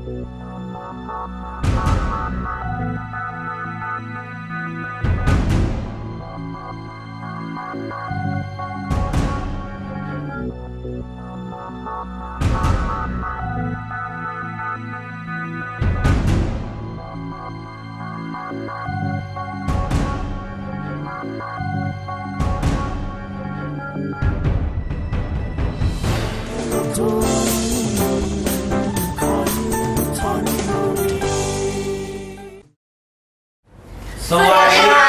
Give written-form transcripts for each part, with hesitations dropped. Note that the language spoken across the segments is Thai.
สวัสดีค่ะ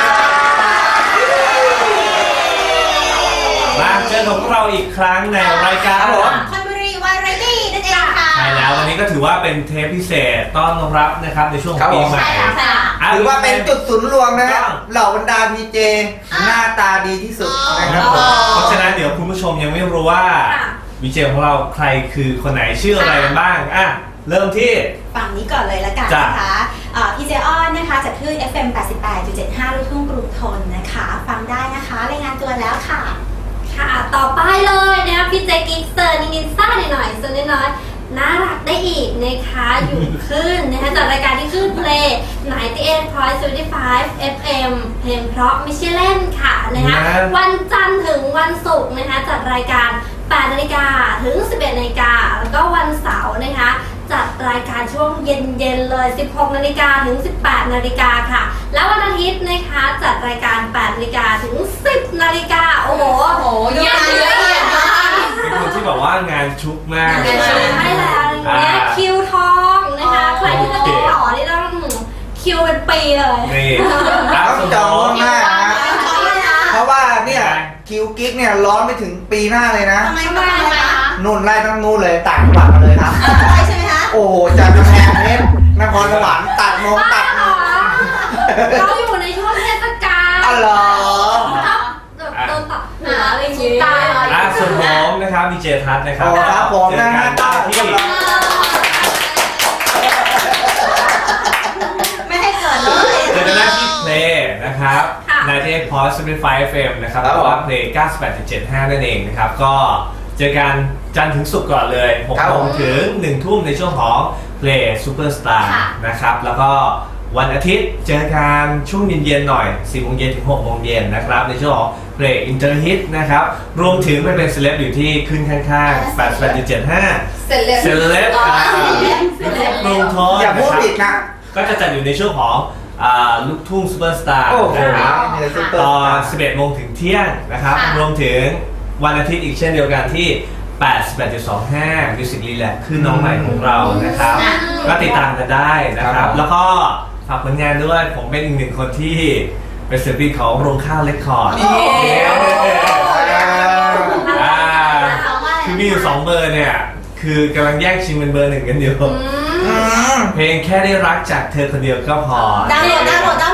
มาเจอกับพวกเราอีกครั้งในรายการคอนบุรีวาไรตี้นั่นเองค่ะใช่แล้ววันนี้ก็ถือว่าเป็นเทปพิเศษต้อนรับนะครับในช่วงปีใหม่หรือว่าเป็นจุดศูนย์รวมนะเหล่าบรรดาพีเจหน้าตาดีที่สุดนะครับเพราะฉะนั้นเดี๋ยวคุณผู้ชมยังไม่รู้ว่าพีเจของเราใครคือคนไหนชื่ออะไรกันบ้างเริ่มที่ฝั่งนี้ก่อนเลยละกันนะคะพีเจอ้อนนะคะจากคลื่น FM 88.75 ลูกทุ่งกรุงทนนะคะฟังได้นะคะรายงานตัวแล้วค่ะค่ะต่อไปเลยนะคะพี่เจกิ๊กเซอร์นินซ่าหน่อยๆส่วนน้อยๆน่ารักได้อีกนะคะอยู่ขึ้นนะคะจากรายการที่ขึ้นเพลง 98.75 FM เพลงเพราะไม่ใช่เล่นค่ะนะคะวันจันทร์ถึงวันศุกร์นะคะจัดรายการ 8 นาฬิกาถึง 11 นาฬิกาแล้วก็วันเสาร์นะคะจัดรายการช่วงเย็นๆเลย 16 นาฬิกาถึง 18 นาฬิกาค่ะแล้ววันอาทิตย์นะคะจัดรายการ 8 นาฬิกาถึง 10 นาฬิกาโอ้โหเยอะมากเป็นคนที่บอกว่างานชุกมากใช่แล้วเนี่ยคิวทองนะคะใครที่จะติดต่อนี่ต้องคิวเป็นปีเลยนี่ต้องจองมากนะเพราะว่าเนี่ยคิวกิ๊กเนี่ยร้อนไปถึงปีหน้าเลยนะทำไมคะนู่นไล่ตั้งนู่นเลยต่างจังหวัดมาเลยครับใช่ไหมคะโอ้จากกำแพงเพชรนครสวรรค์ตัดเราอยู่ในช่วงเทศกาลอ๋อเหรอโดนตัดหัวอะไรอย่างเงี้ยส่วนผมนะครับพีเจทัศน์นะครับครับผมนะฮะที่ไม่ให้เกิดเลยเจอกันได้ที่เพลงนะครับในที่พอสต์75 FM นะครับหรือว่าเพลง 98.75 นั่นเองนะครับก็เจอกันจันทร์ถึงศุกร์ก่อนเลย6 โมงถึง 1 ทุ่มในช่วงของเพลงซูเปอร์สตาร์นะครับแล้วก็วันอาทิตย์เจอกันช่วงเย็นๆหน่อย 4 โมงเย็นถึง 6 โมงเย็นนะครับในช่วงของเพลงอินเตอร์ฮิตนะครับรวมถึงไม่เป็นเซเลบอยู่ที่ขึ้นข้างๆ 88.75 เซเลบกรุงทนอย่าพูดผิดนะก็จะจัดอยู่ในช่วงของลูกทุ่งซูเปอร์สตาร์นะครับตอน 11 โมงถึงเที่ยงนะครับรวมถึงวันอาทิตย์อีกเช่นเดียวกันที่ 88.25 Music Relax คือน้องใหม่ของเรานะครับก็ติดตามกันได้นะครับแล้วก็ฝากผลงานด้วยผมเป็นอีกหนึ่งคนที่เป็นศิลปินของโรงข้าวเรคคอร์ดคือมีอยู่2 เบอร์เนี่ยคือกำลังแย่งชิงเป็นเบอร์ 1กันอยู่เพลงแค่ได้รักจากเธอคนเดียวก็พอดาวน์โหลดเดี๋ยว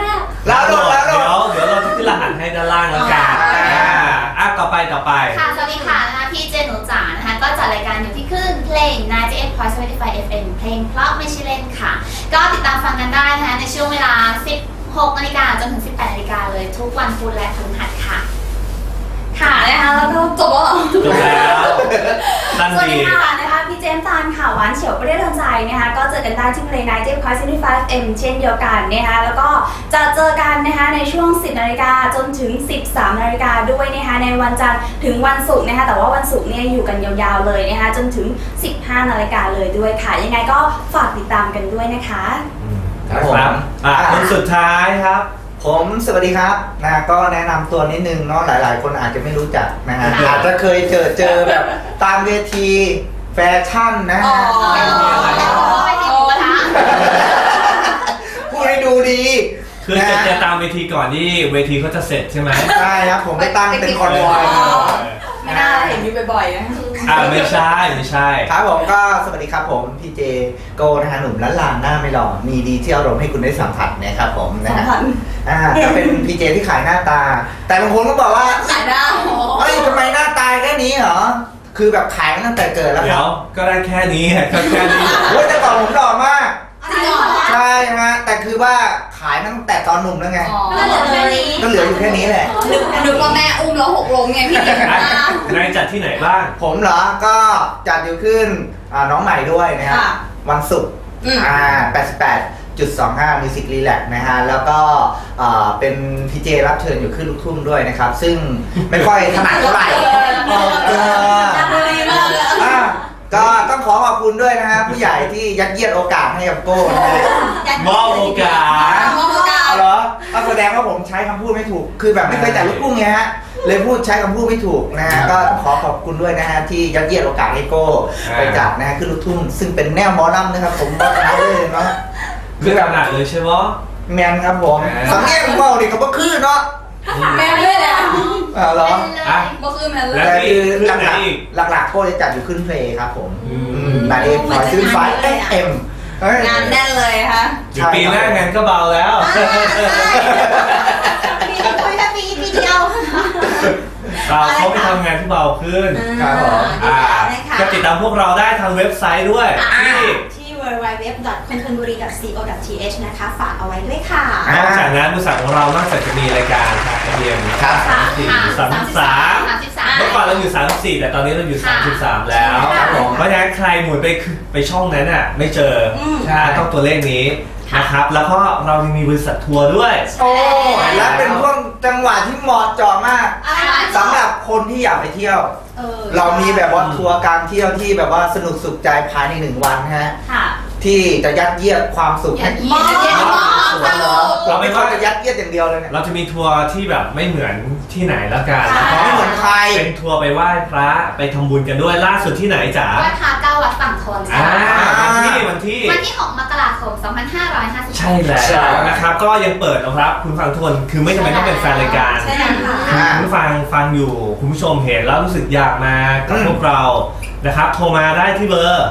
เราจะขึ้นรหัสให้ด้านล่างแล้วกันต่อไปค่ะสวัสดีค่ะนะคะพี่เจหนูจ๋านะคะก็จัดรายการอยู่ที่คลื่นเพลง 98.75 FM เพลงเพราะไม่ใช่เล่นค่ะก็ติดตามฟังกันได้นะคะในช่วงเวลา 16 นาฬิกาจนถึง 18 นาฬิกาเลยทุกวันพุธและพฤหัสค่ะค่ะนะคะแล้วก็จบแล้วสวัสดีค่ะนะคะพี่เจมส์ตาลค่ะหวานเฉียวประเดี๋ยวใจนะคะก็เจอกันได้ที่เพลง 98.75 FM เช่นเดียวกันนะคะแล้วก็จะเจอกันนะคะในช่วง 10 นาฬิกาจนถึง 13 นาฬิกาด้วยนะคะในวันจันทร์ถึงวันศุกร์นะคะแต่ว่าวันศุกร์เนี่ยอยู่กันยาวๆเลยนะคะจนถึง 15 นาฬิกาเลยด้วยค่ะยังไงก็ฝากติดตามกันด้วยนะคะครับคนสุดท้ายครับผมสวัสดีครับนะก็แนะนำตัวนิดนึงเนาะหลายๆคนอาจจะไม่รู้จักนะฮะอาจจะเคยเจอแบบตามเวทีแฟชั่นนะฮะพูดให้ดูดีคือจะตามเวทีก่อนที่เวทีเขาจะเสร็จใช่ไหมใช่ครับผมไปตั้งเป็นคอนวอยไม่น่าเห็นอยู่บ่อยๆนะไม่ใช่ครับผมก็สวัสดีครับผมพีเจโกนะฮะหนุ่มล้านลานหน้าไม่หล่อมีดีที่อารมณ์ให้คุณได้สัมผัสนะครับผมนะฮะจะเป็นพีเจที่ขายหน้าตาแต่บางคนก็บอกว่าขายหน้าเฮ้ยทำไมหน้าตาแค่นี้เหรอคือแบบขายตั้งแต่เกิดแล้วครับก็ได้แค่นี้ก็แค่นี้โอ้ยแต่ก่อนผมหล่อมากใช่ฮะแต่คือว่าขายตั้งแต่ตอนหนุ่มแล้วไงก็เหลืออยู่แค่นี้แหละนึกว่าแม่อุ้มแล้ว6 ลงไงพี่นายจัดที่ไหนบ้างผมเหรอก็จัดอยู่ขึ้นน้องใหม่ด้วยนะครับวันศุกร์88.25 Music Relax นะฮะแล้วก็เป็นพีเจรับเชิญอยู่ขึ้นลูกทุ่งด้วยนะครับซึ่งไม่ค่อยถนัดเท่าไหร่ก็ต้องขอขอบคุณด้วยนะฮะผู้ใหญ่ที่ยัดเยียดโอกาสให้กับโก้นะฮะมอบโอกาสเหรอก็แสดงว่าผมใช้คำพูดไม่ถูกคือแบบไม่เคยแต่ลูกทุ่งไงฮะเลยพูดใช้คำพูดไม่ถูกนะฮะก็ขอขอบคุณด้วยนะฮะที่ยัดเยียดโอกาสให้โก้ไปจัดนะฮะขึ้นลูกทุ่งซึ่งเป็นแนวหมอลำนะครับผมบอกเลยเนาะคือขนาดเลยใช่ไหมแมนครับผมสำเนียงเบาดิเขาก็คือเนาะแมนเลยนะเหรอก็คือแมนเลยแล้วคือหลักๆโก้จะจัดอยู่ขึ้นเพลงครับผมนายเอกขอซื้อไฟFM งานแน่นเลยค่ะปีหน้างานก็เบาแล้วปีเดียวเขาไปทำงานที่เบาขึ้นครับผมก็ติดตามพวกเราได้ทางเว็บไซต์ด้วยที่ www.kontonburi.co.th นะคะฝากเอาไว้ด้วยค่ะนอกจากนั้นบริษัทของเรานอกจากจะมีรายการทางเอ็มครับ33เมื่อก่อนเราอยู่34แต่ตอนนี้เราอยู่33แล้วเพราะฉะนั้นใครหมุนไปช่องนั้นอ่ะไม่เจอต้องตัวเลขนี้นะครับแล้วก็เรายังมีบริษัททัวร์ด้วยโอ้และเป็นช่วงจังหวะที่เหมาะเจาะมากสำหรับคนที่อยากไปเที่ยวเรามีแบบว่าทัวร์การเที่ยวที่แบบว่าสนุกสุขใจภายใน1 วันฮะที่จะยัดเยียดความสุขให้เราไม่ว่าจะยัดเยียดอย่างเดียวเลยเนี่ยเราจะมีทัวร์ที่แบบไม่เหมือนที่ไหนแล้วกันไม่เหมือนใครเป็นทัวร์ไปไหว้พระไปทำบุญกันด้วยล่าสุดที่ไหนจ๋าไหว้พระ9 วัดฝั่งทนวันที่ 6 มกราคม 2550 ใช่แล้วนะครับก็ยังเปิดนะครับคุณฟังทนคือไม่จำเป็นต้องเป็นแฟนรายการคุณฟังอยู่คุณผู้ชมเห็นแล้วรู้สึกอยากมากับพวกเรานะครับโทรมาได้ที่เบอร์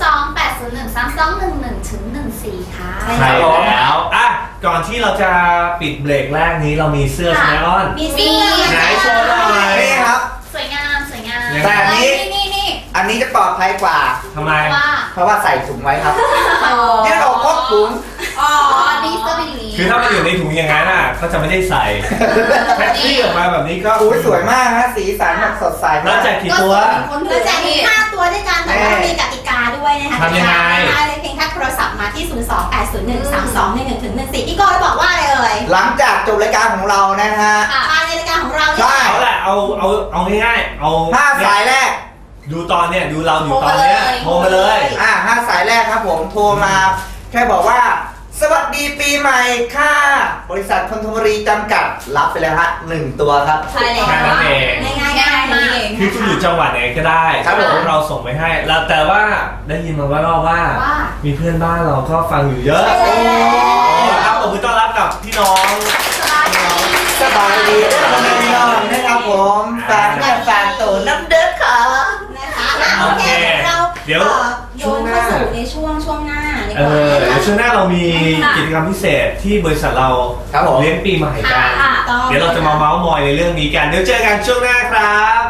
028013211-14ค่ะใช่แล้วก่อนที่เราจะปิดเบรกแรกนี้เรามีเสื้อใช่ไหมอ้อนมีเสื้อไหนโชว์หน่อยนี่ครับสวยงามแต่อันนี้จะปลอดภัยกว่าทำไมเพราะว่าใส่ถุงไว้ครับยืดออกพกถุงนี่เสื้อเป็นอย่างนี้คือถ้ามันอยู่ในถุงอย่างนั้นเขาจะไม่ได้ใส่แท็กซี่ออกมาแบบนี้ก็สวยมากฮะสีสันแบบสดใสแล้วแจกกี่ตัวแล้วแจก5 ตัวด้วยกันแต่ว่ามีกติกาด้วยนะคะทำยังไงเพียงแค่โทรศัพท์มาที่028013211-14พี่โก้บอกว่าอะไรเอ่ยหลังจากจบรายการของเรานะฮะในรายการของเราใช่เอาแหละเอาง่ายๆเอา 5 สายแรกดูตอนเนี้ยดูเราอยู่ตอนเนี้ยโทรมาเลย 5 สายแรกครับผมโทรมาแค่บอกว่าสวัสดีปีใหม่ค่ะบริษัทคนทบุรีจำกัดรับไปเลยฮะ1 ตัวครับใช่เลยแค่นั้นเองง่ายมากคือจะอยู่จังหวัดไหนก็ได้ครับผมเราส่งไปให้แล้วแต่ว่าได้ยินมาว่ามีเพื่อนบ้านเราก็ฟังอยู่เยอะครับผมต้อนรับกับพี่น้องสบายดีพี่น้องนะครับผมแฟนตัวน้ำเด็กค่ะโอเคเดี๋ยวช่วงหน้าในช่วงหน้าช่วงหน้าเรามีกิจกรรมพิเศษที่บริษัทเราเลี้ยงปีใหม่กันเดี๋ยวเราจะมาเม้าท์มอยในเรื่องนี้กันเดี๋ยวเจอกันช่วงหน้าครับ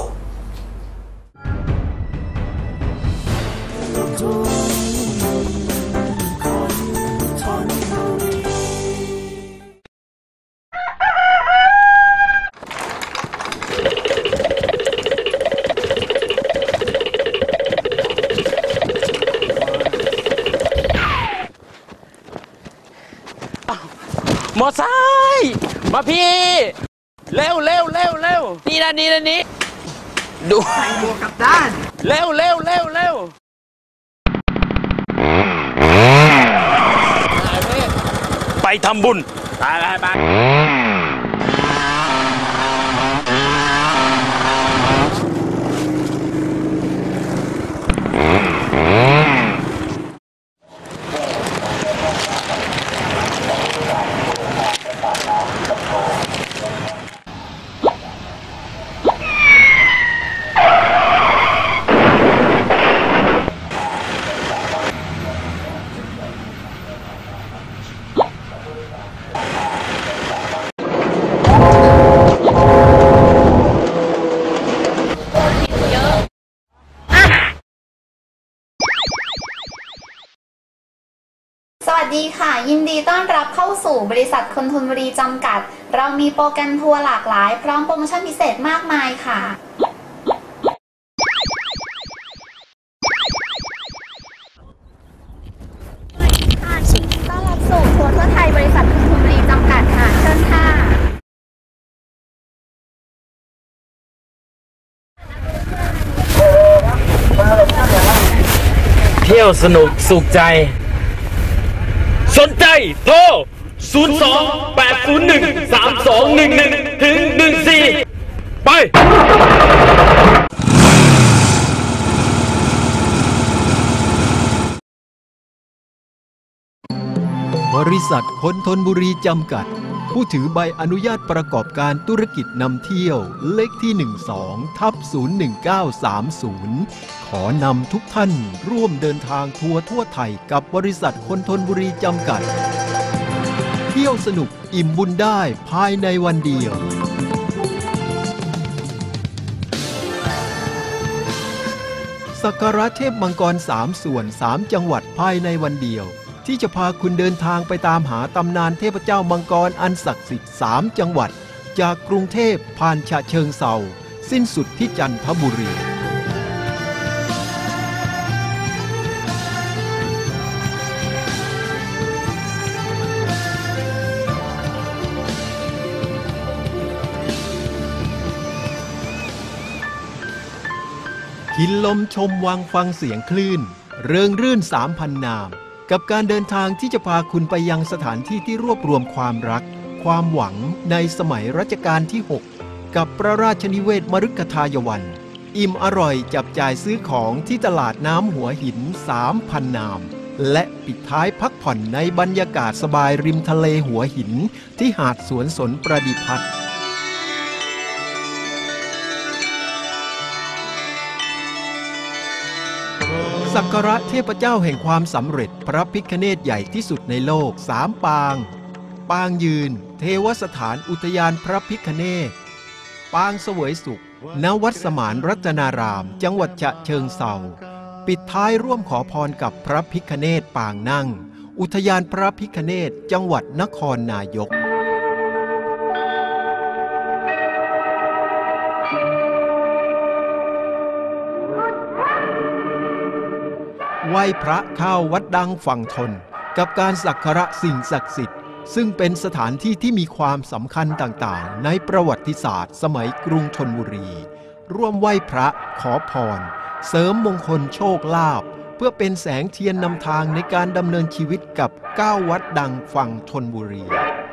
มอไซค์มาพี่เร็วนี่ดูใส่หมวกกับด้านเร็วไปทำบุญไปสวัสดีค่ะยินดีต้อนรับเข้าสู่บริษัทคนทนบุรีจำกัดเรามีโปรแกรมทัวร์หลากหลายพร้อมโปรโมชั่นพิเศษมากมายค่ะที่ยวสนุกสุขใจ สนใจโทร 02-801-3211 ถึง 14 ไปบริษัทคนทนบุรีจำกัด ผู้ถือใบอนุญาตประกอบการธุรกิจนำเที่ยวเลขที่ 12/01930 ขอนำทุกท่านร่วมเดินทางทัวร์ทั่วไทยกับบริษัทคนทนบุรีจำกัด เที่ยวสนุกอิ่มบุญได้ภายในวันเดียว สักการะเทพมังกร3 ส่วน 3 จังหวัดภายในวันเดียวที่จะพาคุณเดินทางไปตามหาตำนานเทพเจ้ามังกรอันศักดิ์สิทธิ์3 จังหวัดจากกรุงเทพผ่านฉะเชิงเทราสิ้นสุดที่จันทบุรีกินลมชมวังฟังเสียงคลื่นเริงรื่น 3,000 นามกับการเดินทางที่จะพาคุณไปยังสถานที่ที่รวบรวมความรักความหวังในสมัยรัชกาลที่ 6 กับพระราชนิเวศมฤคทายวันอิ่มอร่อยจับจ่ายซื้อของที่ตลาดน้ำหัวหิน 3,000 นามและปิดท้ายพักผ่อนในบรรยากาศสบายริมทะเลหัวหินที่หาดสวนสนประดิพัฒน์สักการะเทพเจ้าแห่งความสำเร็จพระพิฆเนศใหญ่ที่สุดในโลก3 ปางปางยืนเทวสถานอุทยานพระพิฆเนศปางเสวยสุขณวัดสมานรัตนารามจังหวัดฉะเชิงเทราปิดท้ายร่วมขอพรกับพระพิฆเนศปางนั่งอุทยานพระพิฆเนศจังหวัดนครนายกไหว้พระเข้าวัดดังฝั่งทนกับการสักการะสิ่งศักดิ์สิทธิ์ซึ่งเป็นสถานที่ที่มีความสำคัญต่างๆในประวัติศาสตร์สมัยกรุงธนบุรีร่วมไหว้พระขอพรเสริมมงคลโชคลาภเพื่อเป็นแสงเทียนนำทางในการดำเนินชีวิตกับ9 วัดดังฝั่งธนบุรี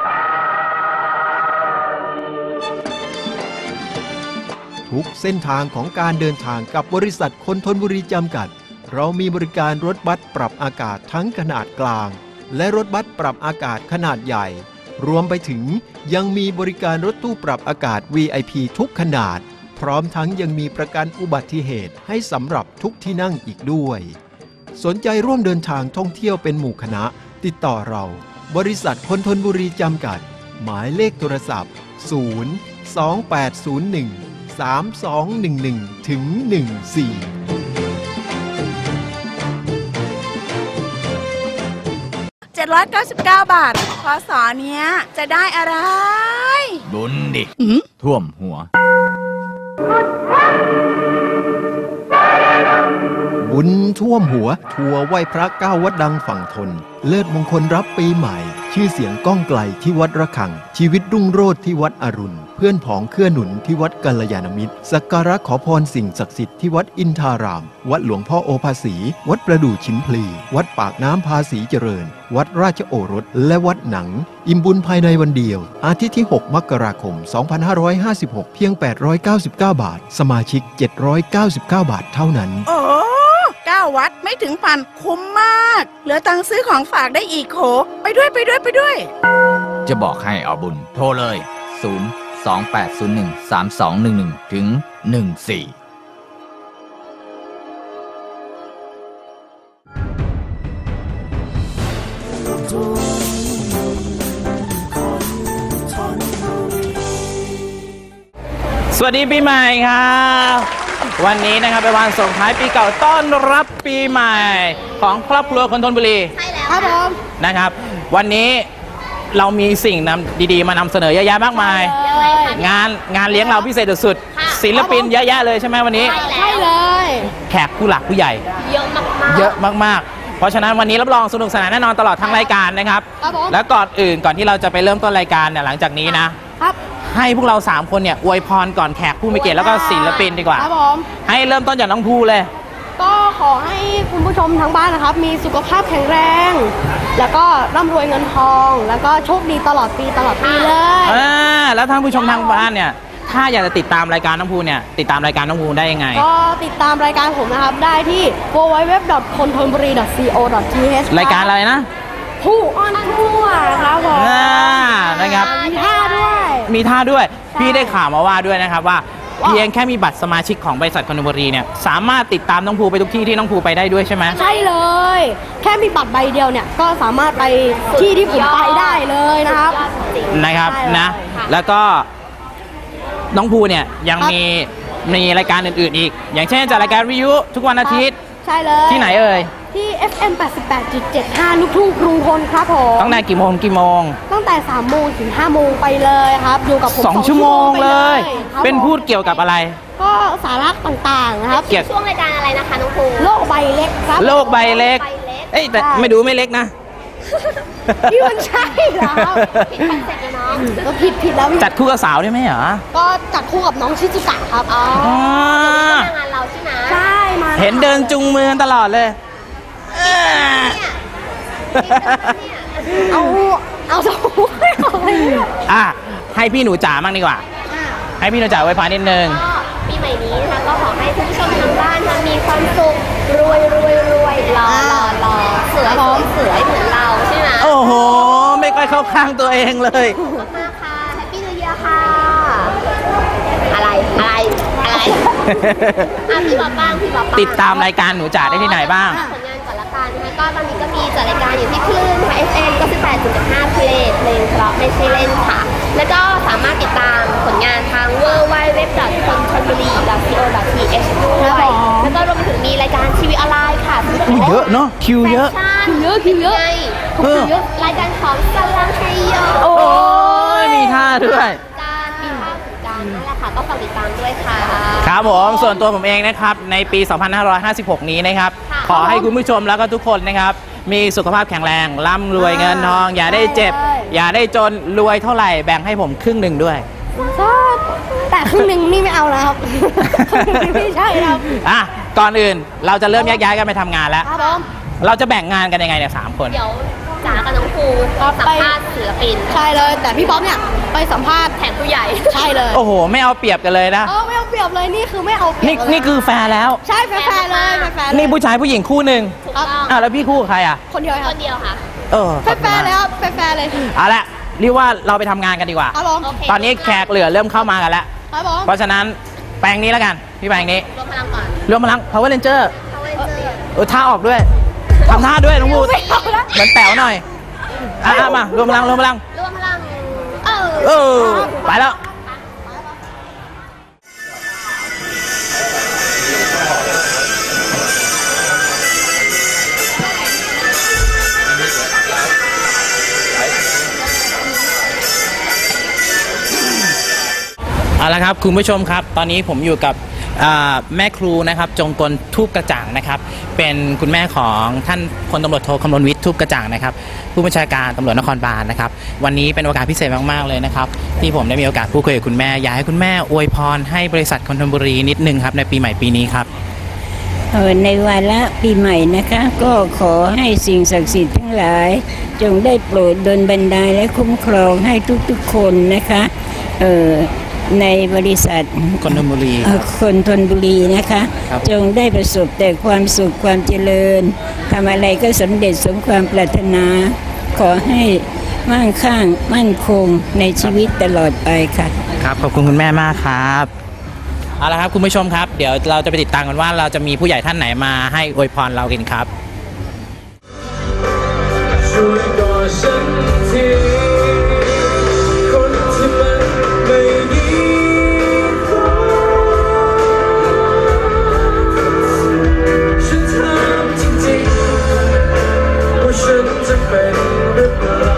ทุกเส้นทางของการเดินทางกับบริษัทคนทนบุรีจำกัดเรามีบริการรถบัสปรับอากาศทั้งขนาดกลางและรถบัสปรับอากาศขนาดใหญ่รวมไปถึงยังมีบริการรถตู้ปรับอากาศ VIP ทุกขนาดพร้อมทั้งยังมีประกันอุบัติเหตุให้สำหรับทุกที่นั่งอีกด้วยสนใจร่วมเดินทางท่องเที่ยวเป็นหมู่คณะติดต่อเราบริษัทคนทนบุรีจำกัดหมายเลขโทรศัพท์028013211ถึง14 799 บาทพศเนี้ยจะได้อะไรบุญดิท่วมหัวบุญท่วมหัวทัวร์ไหว้พระ9 วัดดังฝั่งทนเลิศมงคลรับปีใหม่ชื่อเสียงก้องไกลที่วัดระฆังชีวิตรุ่งโรจน์ที่วัดอรุณเพื่อนผองเกื้อหนุนที่วัดกัลยาณมิตรสักการะขอพรสิ่งศักดิ์สิทธิ์ที่วัดอินทารามวัดหลวงพ่อโอภาสีวัดประดู่ชิมพลีวัดปากน้ำภาษีเจริญวัดราชโอรสและวัดหนังอิ่มบุญภายในวันเดียวอาทิตย์ที่6 มกราคม 2556เพียง899 บาทสมาชิก799 บาทเท่านั้น 9 วัดไม่ถึงพันคุ้มมากเหลือตังค์ซื้อของฝากได้อีกโขไปด้วยจะบอกให้เอาบุญโทรเลย028013211ถึง14 สวัสดีปีใหม่ครับวันนี้นะครับเป็นวันส่งท้ายปีเก่าต้อนรับปีใหม่ของครอบครัวคนธนบุรีใช่แล้วครับผมนะครับวันนี้เรามีสิ่งดีๆมานำเสนอเยอะแยะมากมายงานเลี้ยงเราพิเศษสุดๆศิลปินเยอะแยะเลยใช่ไหมวันนี้ใช่เลยแขกผู้หลักผู้ใหญ่เยอะมากเพราะฉะนั้นวันนี้รับรองสนุกสนานแน่นอนตลอดทั้งรายการนะครับแล้วก่อนที่เราจะไปเริ่มต้นรายการเนี่ยหลังจากนี้นะครับให้พวกเรา3คนเนี่ยอวยพรก่อนแขกผู้มีเกียรติแล้วก็ศิลปินดีกว่าให้เริ่มต้นจากน้องภูเลยก็ขอให้คุณผู้ชมทางบ้านนะครับมีสุขภาพแข็งแรง แล้วก็ร่ำรวยเงินทอง แล้วก็โชคดีตลอดปีเลยแล้วท่านผู้ชมทางบ้านเนี่ยถ้าอยากจะติดตามรายการน้องภูเนี่ยติดตามรายการน้องภูได้ยังไงก็ติดตามรายการผมนะครับได้ที่ www.kontonburi.co.th รายการอะไรนะผู้ออนทัวร์ครับผมนะครับมีท่าด้วยพี่ได้ข่าวมาว่าด้วยนะครับว่าเพียงแค่มีบัตรสมาชิกของบริษัทคอนโดบุรีเนี่ยสามารถติดตามน้องภูไปทุกที่ที่น้องภูไปได้ด้วยใช่ไหมใช่เลยแค่มีบัตรใบเดียวเนี่ยก็สามารถไปที่ที่ผมไปได้เลยนะครับนะแล้วก็น้องภูเนี่ยยังมีรายการอื่นๆอีกอย่างเช่นจัดรายการวิทยุทุกวันอาทิตย์ใช่เลยที่ไหนเอ่ยที่ FM 88.75 ลูกทุ่งกรุงทนครับผมตั้งแต่กี่โมงตั้งแต่3 โมงถึง5 โมงไปเลยครับอยู่กับผม 2 ชั่วโมงเลยเป็นพูดเกี่ยวกับอะไรก็สาระต่างๆนะครับเกี่ยวช่วงรายการอะไรนะคะน้องภูโลกใบเล็กครับโลกใบเล็กเอ้ยแต่ไม่ดูไม่เล็กนะพี่มันใช่เหรอผิดคอนเซ็ปต์เลยน้องก็ผิดแล้วจัดคู่กับสาวได้ไหมเหรอก็จัดคู่กับน้องชิซุกะครับอ๋อมางานเราใช่ไหมใช่มาเห็นเดินจุงมือตลอดเลยเอาสมุนให้พี่หนูจ๋ามั่งดีกว่าให้พี่หนูจ๋าไว้พานิดนึงปีใหม่นี้นะคะก็ขอให้คุณผู้ชมทางบ้านมีความสุขรวยหล่อเสือเหมือนเราใช่ไหมโอ้โหไม่ค่อยเข้าข้างตัวเองเลยมากค่ะแฮปปี้นิวเยียร์ค่ะอะไรพี่บ๊อบบ้างติดตามรายการหนูจ๋าได้ที่ไหนบ้างผลงานก่อนละกันนะคะก็ตอนนี้ก็มีจัดรายการอยู่ที่คลื่นค่ะ FM 98.5เพลงเพราะไม่ใช่เล่นค่ะแล้วก็สามารถติดตามผลงานทาง www.kontonburi.co.th ด้วยแล้วก็รวมไปถึงมีรายการทีวีออนไลน์ค่ะเยอะเนาะคิวเยอะรายการของสลังไทยโอ้ยมีท่าด้วยนั่นแหละค่ะก็ฝากติดตามด้วยค่ะครับผมส่วนตัวผมเองนะครับในปี 2556 นี้นะครับขอให้คุณผู้ชมแล้วก็ทุกคนนะครับมีสุขภาพแข็งแรงร่ำรวยเงินทองอย่าได้เจ็บอย่าได้จนรวยเท่าไหร่แบ่งให้ผมครึ่งหนึ่งด้วยแต่ครึ่งหนึ่งนี่ไม่เอาแล้วครับไม่ใช่ครับก่อนอื่นเราจะเริ่มแยกย้ายกันไปทำงานแล้วเราจะแบ่งงานกันยังไงเนี่ย3 คนเดี๋ยวจ๋ากับน้องภูสัมภาษณ์ศิลปินใช่เลยแต่พี่บ๊อบเนี่ยไปสัมภาษณ์แขกผู้ใหญ่ใช่เลยโอ้โหไม่เอาเปรียบกันเลยนะไม่เอาเปรียบเลยนี่คือไม่เอาเปรียบนี่คือแฟร์แล้วใช่แฟร์เลยนี่ผู้ชายผู้หญิงคู่หนึ่งแล้วพี่คู่ใครคนเดียวค่ะแฟร์เลยครับแฟร์เลยเอาละเรียกว่าเราไปทำงานกันดีกว่าตอนนี้แขกเหลือเริ่มเข้ามากันแล้วเพราะฉะนั้นแปลงนี้แล้วกันพี่แปลงนี้รวมพลังก่อนรวมพลัง Power Ranger ท่าออกด้วยทำท่าด้วยน้องบูเหมือนแป๋วหน่อยมารวมพลังไปแล้วเอาละครับคุณผู้ชมครับตอนนี้ผมอยู่กับแม่ครูนะครับจงกลทูปกระจ่างนะครับเป็นคุณแม่ของท่านพลตำรวจโทคำนวณวิทย์ทูปกระจ่างนะครับผู้บัญชาการตำรวจนครบาลนะครับวันนี้เป็นโอกาสพิเศษมากๆเลยนะครับที่ผมได้มีโอกาสพูดคุยกับคุณแม่อยากให้คุณแม่อวยพรให้บริษัทคอนโทรบุรีนิดนึงครับในปีใหม่ปีนี้ครับในวาระปีใหม่นะคะก็ขอให้สิ่งศักดิ์สิทธิ์ทั้งหลายจงได้โปรดดลบันดาลและคุ้มครองให้ทุกๆคนนะคะในบริษัทคอนโทรบุรีนะคะจงได้ประสบแต่ความสุขความเจริญทำอะไรก็สำเร็จสมความปรารถนาขอให้มั่งคั่งมั่นคงในชีวิตตลอดไปค่ะครับขอบคุณคุณแม่มากครับเอาละครับคุณผู้ชมครับเดี๋ยวเราจะไปติดตามกันว่าเราจะมีผู้ใหญ่ท่านไหนมาให้อวยพรเรากันครับช่วยกอดฉันทีคนที่มันไม่ดีฉันถามจริงๆว่าฉันจะเป็นหรือเปล่า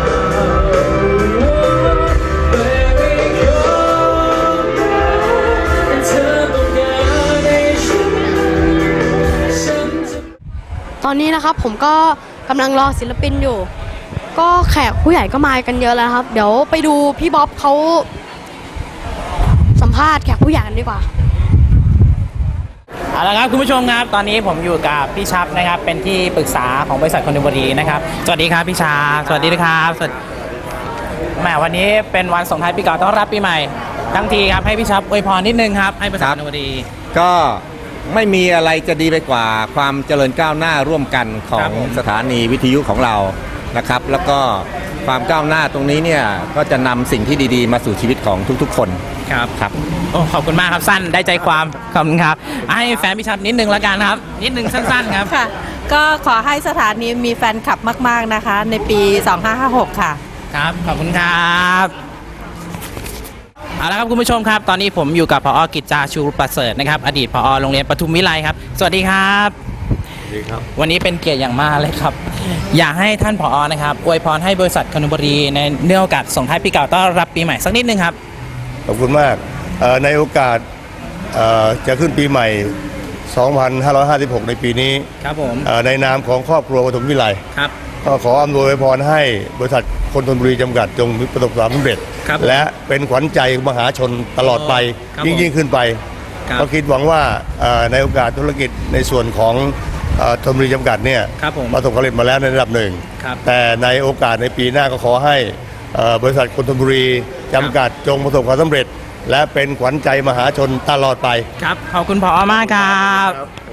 ตอนนี้นะครับผมก็กำลังรอศิลปินอยู่ก็แขกผู้ใหญ่ก็มากันเยอะแล้วครับเดี๋ยวไปดูพี่บ๊อบเขาสัมภาษณ์แขกผู้ใหญ่กันดีกว่าเอาละครับคุณผู้ชมครับตอนนี้ผมอยู่กับพี่ชับนะครับเป็นที่ปรึกษาของบริษัทคอนโดบุรีนะครับสวัสดีครับพี่ชับสวัสดีครับแหมวันนี้เป็นวันส่งท้ายปีเก่าต้อนรับปีใหม่ทั้งทีครับให้พี่ชับอวยพรนิดนึงครับให้บริษัทคอนโดบุรีก็ไม่มีอะไรจะดีไปกว่าความเจริญก้าวหน้าร่วมกันของสถานีวิทยุของเรานะครับแล้วก็ความก้าวหน้าตรงนี้เนี่ยก็จะนำสิ่งที่ดีๆมาสู่ชีวิตของทุกๆคนครับโอ้ขอบคุณมากครับสั้นได้ใจความขอบคุณครับให้แฟนพี่ชับนิดนึงแล้วกันครับนิดนึงสั้นๆครับค่ะก็ขอให้สถานีมีแฟนคลับมากๆนะคะในปี 2556 ค่ะครับขอบคุณครับเอาละครับคุณผู้ชมครับตอนนี้ผมอยู่กับผอ.กิจจาชูประเสริฐนะครับอดีตผอ.โรงเรียนปทุมวิไลครับสวัสดีครับสวัสดีครับวันนี้เป็นเกียรติอย่างมากเลยครับอยากให้ท่านผอ.นะครับอวยพรให้บริษัทคอนโดบุรีในเนื่องโอกาสส่งท้ายปีเก่าต้อนรับปีใหม่สักนิดนึงครับขอบคุณมากในโอกาสจะขึ้นปีใหม่ 2556 ในปีนี้ครับผมในนามของครอบครัวปฐมวิไลครับก็ขออำนวยพรให้บริษัทคนธนบุรีจำกัดจงประสบความสำเร็จและเป็นขวัญใจมหาชนตลอดไปยิ่งขึ้นไปก็คิดหวังว่าในโอกาสธุรกิจในส่วนของธนบุรีจำกัดเนี่ยประสบความสำเร็จมาแล้วในระดับหนึ่งแต่ในโอกาสในปีหน้าก็ขอให้บริษัทคนธนบุรีจำกัดจงประสบความสำเร็จและเป็นขวัญใจมหาชนตลอดไปครับขอบคุณผอ.มากครับ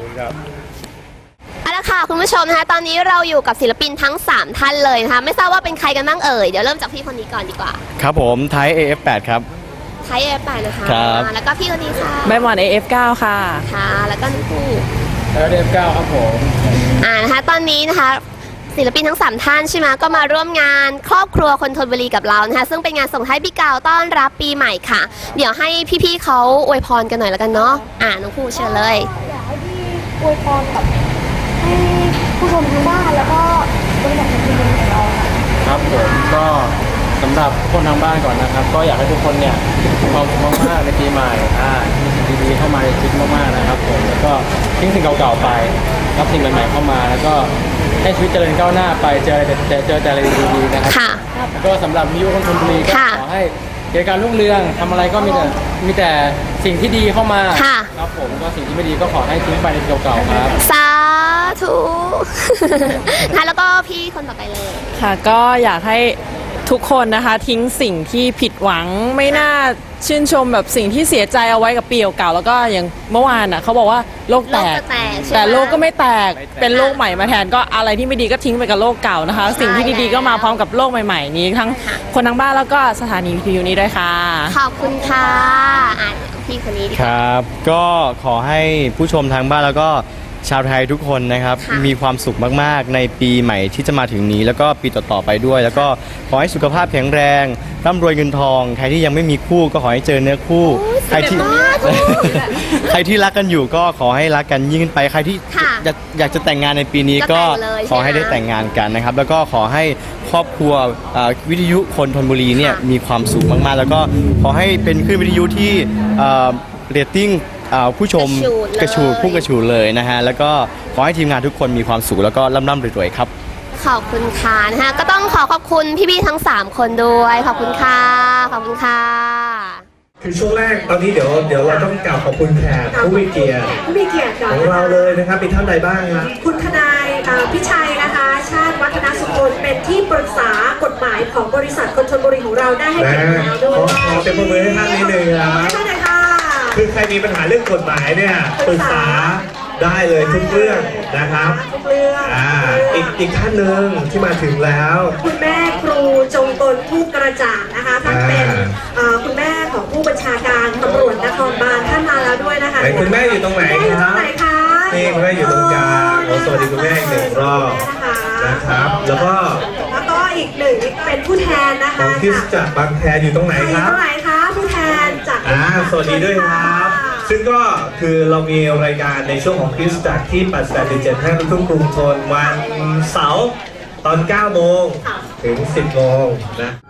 เอาละค่ะคุณผู้ชมนะคะตอนนี้เราอยู่กับศิลปินทั้ง3ท่านเลยนะคะไม่ทราบว่าเป็นใครกันบ้างเอ่ยเดี๋ยวเริ่มจากพี่คนนี้ก่อนดีกว่าครับผมไทย AF8 ครับไทย AF8 นะคะแล้วก็พี่คนนี้ค่ะแม่หมอน AF9 ค่ะค่ะแล้วก็นี่คู่ AF9 ครับผมนะคะตอนนี้นะคะศิลปินทั้ง3ท่านใช่ไหมก็มาร่วมงานครอบครัวคนธนบุรีกับเรานะคะซึ่งเป็นงานส่งท้ายปีเก่าต้อนรับปีใหม่ค่ะเดี๋ยวให้พี่ๆเขาอวยพรกันหน่อยแล้วกันเนาะน้องผู้เชิญเลยอยากให้พี่อวยพรกับให้ผู้ชมทางบ้านแล้วก็บริษัทคอนโดบุรีของเราครับผมก็สำหรับคนทางบ้านก่อนนะครับก็อยากให้ทุกคนเนี่ยมีความสุขมากๆในปีใหม่มีสิ่งดีๆเข้ามาในชีวิตมากๆนะครับผมแล้วก็ทิ้งสิ่งเก่าๆไปรับสิ่งใหม่ๆเข้ามาแล้วก็ให้ชีวิตเจริญก้าวหน้าไปเจอแต่อะไรดีๆนะครับก็สำหรับวิทยุคนธนบุรีก็ขอให้กิจการรุ่งเรืองทำอะไรก็มีแต่สิ่งที่ดีเข้ามาครับผมก็สิ่งที่ไม่ดีก็ขอให้ทิ้งไปในเก่าๆครับสาธุค่ะแล้วก็พี่คนต่อไปเลยค่ะก็อยากให้ทุกคนนะคะทิ้งสิ่งที่ผิดหวังไม่น่าชื่นชมแบบสิ่งที่เสียใจเอาไว้กับปีเก่าแล้วก็อย่างเมื่อวานเขาบอกว่าโลกแตกแต่โลกก็ไม่แตกเป็นโลกใหม่มาแทนก็อะไรที่ไม่ดีก็ทิ้งไปกับโลกเก่านะคะสิ่งที่ดีๆก็มาพร้อมกับโลกใหม่ๆนี้ทั้งคนทั้งบ้านแล้วก็สถานีวิทยุนี้ด้วยค่ะขอบคุณค่ะพี่คนนี้ครับก็ขอให้ผู้ชมทางบ้านแล้วก็ชาวไทยทุกคนนะครับมีความสุขมากๆในปีใหม่ที่จะมาถึงนี้แล้วก็ปีต่อๆไปด้วยแล้วก็ขอให้สุขภาพแข็งแรงร่ำรวยเงินทองใครที่ยังไม่มีคู่ก็ขอให้เจอเนื้อคู่ใครที่รักกันอยู่ก็ขอให้รักกันยิ่งขึ้นไปใครที่อยากจะแต่งงานในปีนี้ก็ขอให้ได้แต่งงานกันนะครับแล้วก็ขอให้ครอบครัววิทยุคนธนบุรีเนี่ยมีความสุขมากๆแล้วก็ขอให้เป็นคลื่นวิทยุที่เรตติ้งผู้ชมกระชูเลยนะฮะแล้วก็ขอให้ทีมงานทุกคนมีความสุขแล้วก็ร่ำรวยๆครับขอบคุณค่ะนะคะก็ต้องขอบคุณพี่ๆทั้ง3คนด้วยขอบคุณค่ะขอบคุณค่ะคือช่วงแรกตอนนี้เดี๋ยวเราต้องกล่าวขอบคุณแขกผู้มีเกียรติของเราเลยนะครับมีท่านใดบ้างครับคุณทนายพิชัยนะคะชาติวัฒนสุคนเป็นที่ปรึกษากฎหมายของบริษัทคนธนบุรีของเราได้ให้เกียรติเราด้วยขอเป็นมือให้ท่านนิดนึงครับคือใครมีปัญหาเรื่องกฎหมายเนี่ยปรึกษาได้เลยทุกเรื่องนะครับทุกเรื่องอีกท่านหนึ่งที่มาถึงแล้วคุณแม่ครูจงตนทูปกระจ่างนะคะท่านเป็นคุณแม่ของผู้บัญชาการตำรวจนครบาลท่านมาแล้วด้วยนะคะคุณแม่อยู่ตรงไหนครับนี่คุณแม่อยู่ตรงกลางสวัสดีคุณแม่อีกหนึ่งรอบนะครับแล้วก็อีกหนึ่งเป็นผู้แทนนะคะของคริสตจักรบางแคอยู่ตรงไหนครับตรงไหนคะผู้แทนจากสวัสดีด้วยครับซึ่งก็คือเรามีรายการในช่วงของคริสตจักรที่ 88.75 ลูกทุ่งกรุงทนวันเสาร์ตอน 9 โมงถึง 10 โมงนะ